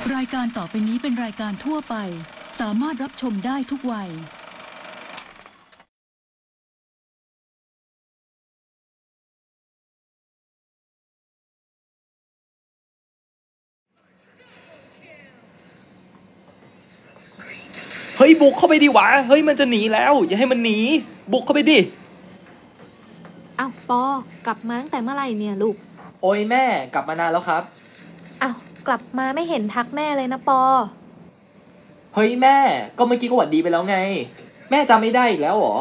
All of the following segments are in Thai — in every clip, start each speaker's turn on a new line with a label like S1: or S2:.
S1: รายการต่อไปนี้เป็นรายการทั่วไปสามารถรับชมได้ทุกวัย
S2: เฮ้ยบุกเข้าไปดิวะเฮ้ยมันจะหนีแล้วอย่าให้มันหนีบุกเข้าไปดิ
S3: อ้าวปอกลับมาตั้งแต่เมื่อไหร่เนี่ยลูก
S2: โอ้ยแม่กลับมานานแล้วครับ
S3: อ้าวกลับมาไม่เห็นทักแม่เลยนะปอ
S2: เฮ้ยแม่ก็เมื่อกี้ก็หวัดดีไปแล้วไงแม่จำไม่ได้อีกแล้วเหรอ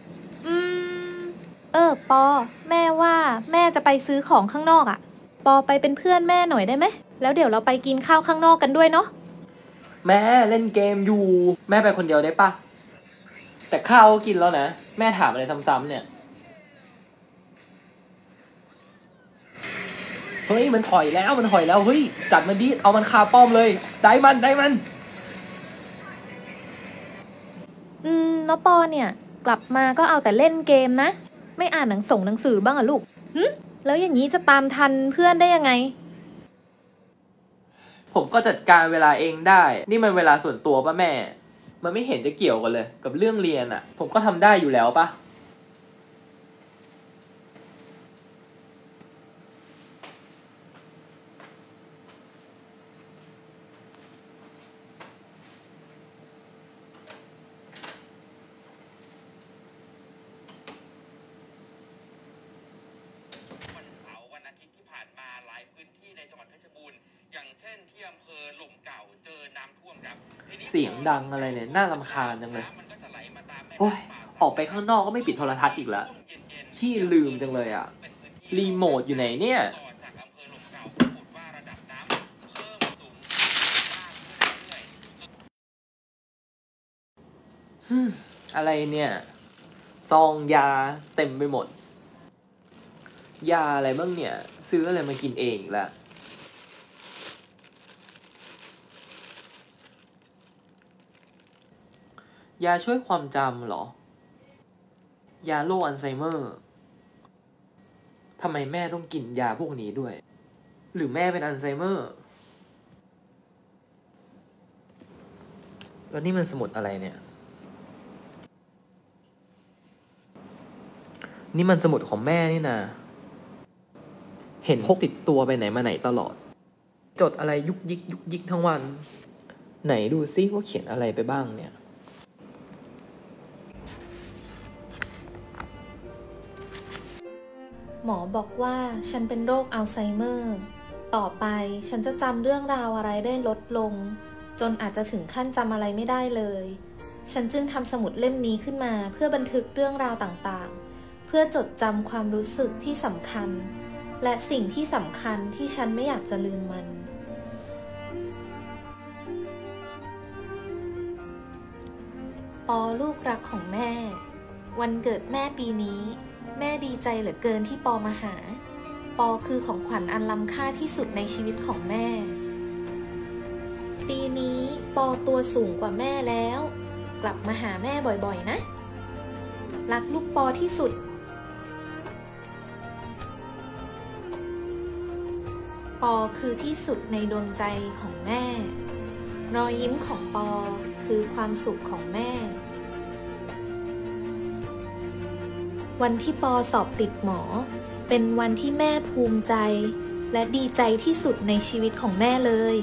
S3: ปอแม่ว่าแม่จะไปซื้อของข้างนอกอ่ะปอไปเป็นเพื่อนแม่หน่อยได้ไหมแล้วเดี๋ยวเราไปกินข้าวข้างนอกกันด้วยเนาะ
S2: แม่เล่นเกมอยู่แม่ไปคนเดียวได้ปะแต่ข้าวก็กินแล้วนะแม่ถามอะไรซ้ำๆเนี่ยเฮ้ยมันถอยแล้วเฮ้ยจัดมันดิเอามันคาป้อมเลยได้มัน
S3: แล้วปอเนี่ยกลับมาก็เอาแต่เล่นเกมนะไม่อ่านหนังสือบ้างอะลูกแล้วอย่างนี้จะตามทันเพื่อนได้ยังไง
S2: ผมก็จัดการเวลาเองได้นี่มันเวลาส่วนตัวป่ะแม่มันไม่เห็นจะเกี่ยวกันเลยกับเรื่องเรียนอ่ะผมก็ทำได้อยู่แล้วป่ะเสียงดังอะไรเนี่ยน่ารำคาญจังเลยโอ้ยออกไปข้างนอกก็ไม่ปิดโทรทัศน์อีกแล้วขี้ลืมจังเลยอ่ะรีโมทอยู่ไหนเนี่ยอะไรเนี่ยซองยาเต็มไปหมดยาอะไรบ้างเนี่ยซื้ออะไรมากินเองอีกแล้วยาช่วยความจำเหรอยาโรคอัลไซเมอร์ทำไมแม่ต้องกินยาพวกนี้ด้วยหรือแม่เป็นอัลไซเมอร์แล้วนี่มันสมุดอะไรเนี่ยนี่มันสมุดของแม่นี่นะเห็นพกติดตัวไปไหนมาไหนตลอดจดอะไรยุกยิกทั้งวันไหนดูซิว่าเขียนอะไรไปบ้างเนี่ย
S3: หมอบอกว่าฉันเป็นโรคอัลไซเมอร์ต่อไปฉันจะจำเรื่องราวอะไรได้ลดลงจนอาจจะถึงขั้นจำอะไรไม่ได้เลยฉันจึงทำสมุดเล่มนี้ขึ้นมาเพื่อบันทึกเรื่องราวต่างๆเพื่อจดจำความรู้สึกที่สำคัญและสิ่งที่สำคัญที่ฉันไม่อยากจะลืมมันปอลูกรักของแม่วันเกิดแม่ปีนี้แม่ดีใจเหลือเกินที่ปอมาหาปอคือของขวัญอันล้ำค่าที่สุดในชีวิตของแม่ปีนี้ปอตัวสูงกว่าแม่แล้วกลับมาหาแม่บ่อยๆนะรักลูกปอที่สุดปอคือที่สุดในดวงใจของแม่รอยยิ้มของปอคือความสุขของแม่วันที่ปอสอบติดหมอเป็นวันที่แม่ภูมิใจและดีใจที่สุดในชีวิตของแม่เลย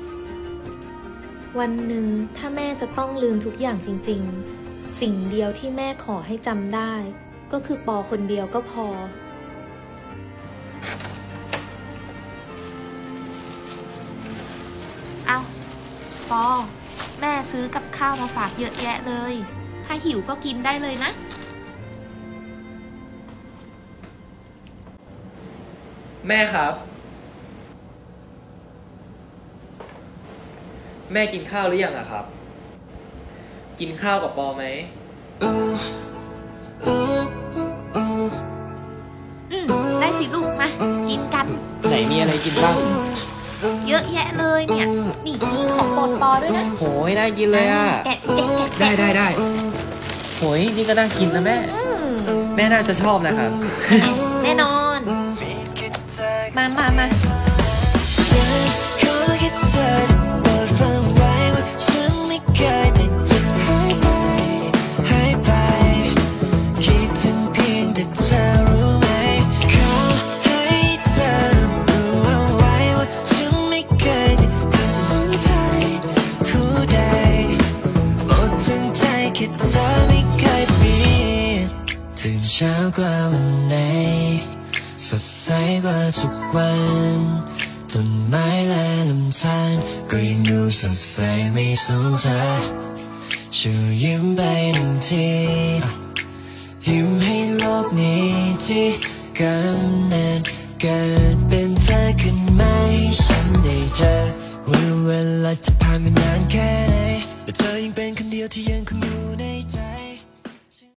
S3: วันหนึ่งถ้าแม่จะต้องลืมทุกอย่างจริงๆสิ่งเดียวที่แม่ขอให้จำได้ก็คือปอคนเดียวก็พอเอาปอแม่ซื้อกับข้าวมาฝากเยอะแยะเลยถ้าหิวก็กินได้เลยนะ
S2: แม่ครับแม่กินข้าวหรือยังอะครับกินข้าวกับปอไหม
S3: ได้สิลูกมากินกัน
S2: ไหนมีอะไรกินบ้าง
S3: เยอะแยะเลยเนี่ยนี่มีของโปรดปอด้วยนะ
S2: โหยน่ากินเลยอะ
S3: แกะสิแกะ
S2: ได้โหยนี่ก็น่ากินนะแม่แม่น่าจะชอบนะครับ
S3: แน่นอนมา
S4: สดใสกว่าทุกวันต้นไม้และลำธารก็ยังดูสดใสไม่สู้เธอช่วยยิ้มไปหนึ่งทียิ้มให้โลกนี้ที่กัน